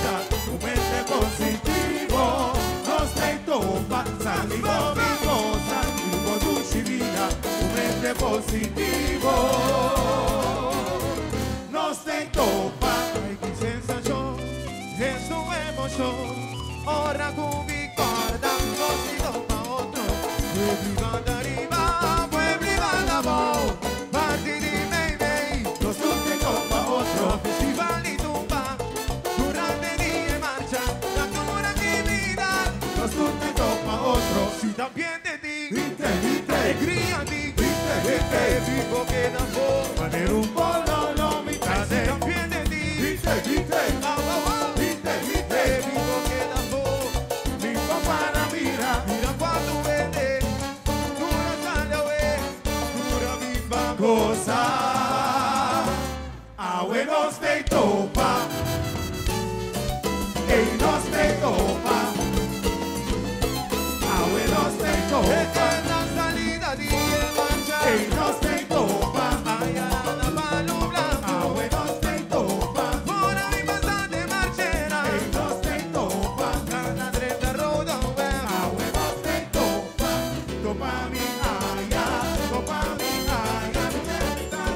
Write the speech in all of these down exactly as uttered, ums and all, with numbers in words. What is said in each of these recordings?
vida, tu mente positivo, non stai topa, salivo mi cosa, tu conduci vida, tu mente positivo, non stai topa, hai che sensazione, questo emozione, ora tu mi guarda, non si topa otro, puoi privare arriva, puoi privare amor, parti di me, me, non stai topa otro, festivali tumba, durante día marcha, la cura mi vida, non stai topa otro, si también de ti, vite, vite, alegría ti, vite, vite, vivo que da por, manera un polo, no mi cade, si también de ti, vite, vite, ah, ah, ah, vite, vite, vivo que da por, vivo para mira, mira cuando vende, dura sale away, dura viva cosa, awe no stay topa, ei no stay topa, awe no stay topa, eterna salida di marcha, ei no stay topa, ay la palubla, awe no stay topa, ora mi passate marchera, ei no stay topa, cana dreta roda, awe no stay topa, topa mi aya, topa mi aya,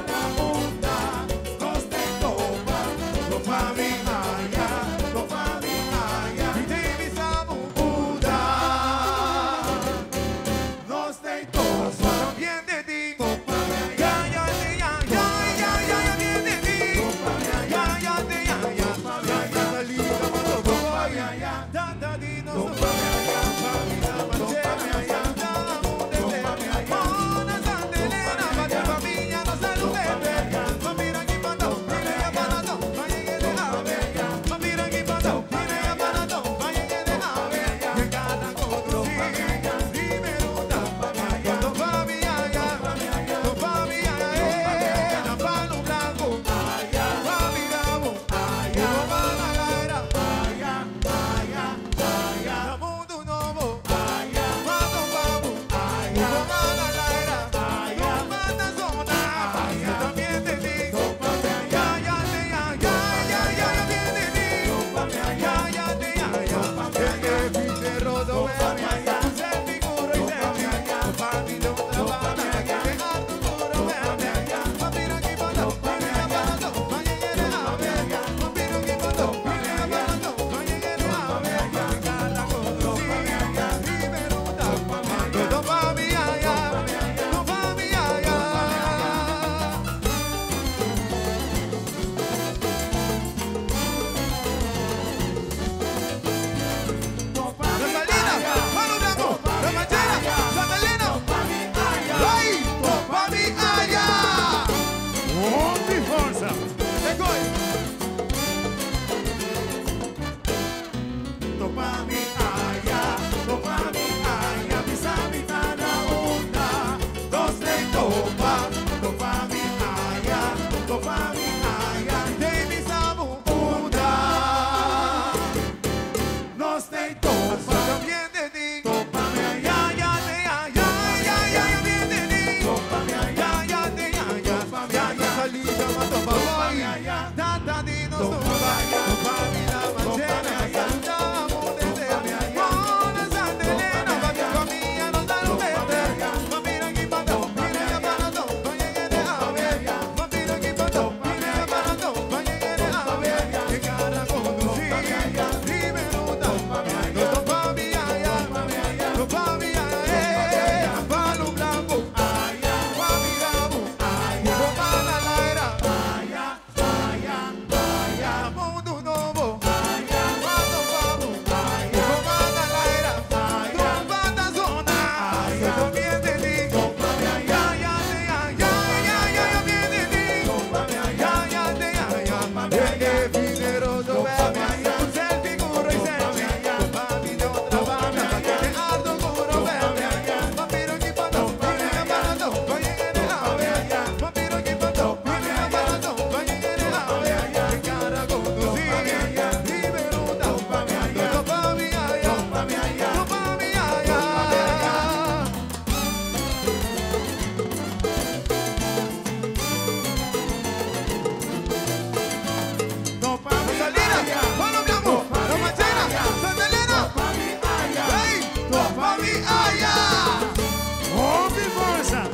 mi allá. Oh, mi bolsa.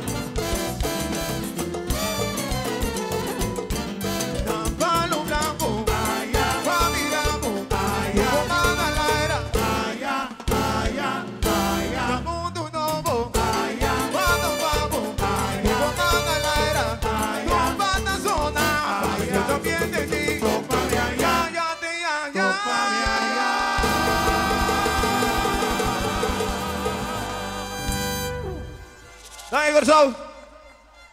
Palo blanco, allá, Guamiramo, allá, Manalaira, allá, allá, allá, Mundo Novo, allá, cuando vamos, allá, Manalaira, allá, banda zona, yo también te digo, papi, allá, ya te allá, papi, allá. Dai, Igor Sau.